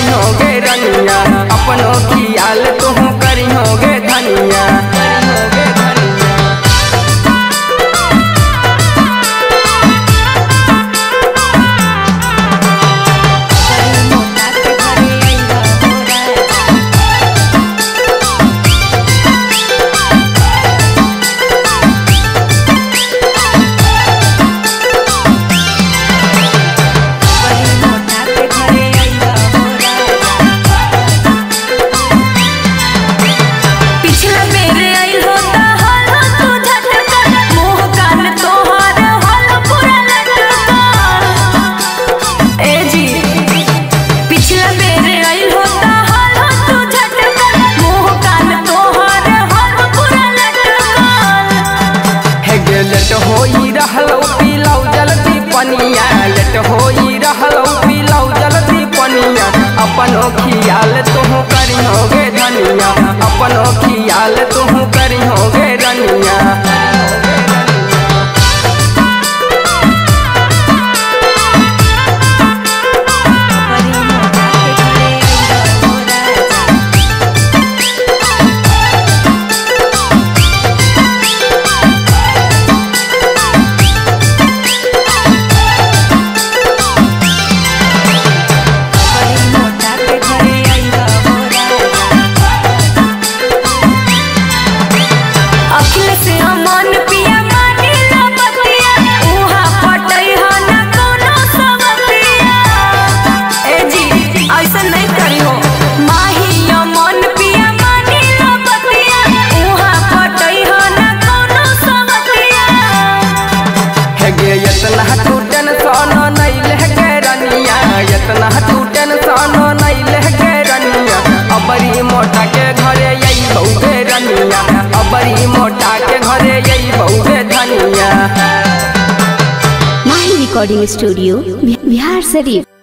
होगे रनिया, अपनों खियाल तुम करी होगे धनिया। लेट होई रहलौ पीलौ जल्दी पनिया, लेट होई रहलौ पीलौ जल्दी पनिया, अपनों खियाल तुम करी होगे धनिया, अपनों खियाल तुम करी होगे रनिया। इतना टूटन सोनो नहीं लहके रनिया, इतना टूटन सोनो नहीं लहके रनिया, अबरी मोटा के घरे यही बहुगे रनिया, अबरी मोटा के घरे यही बहुगे धनिया। माही रिकॉर्डिंग स्टूडियो बिहार शरीफ।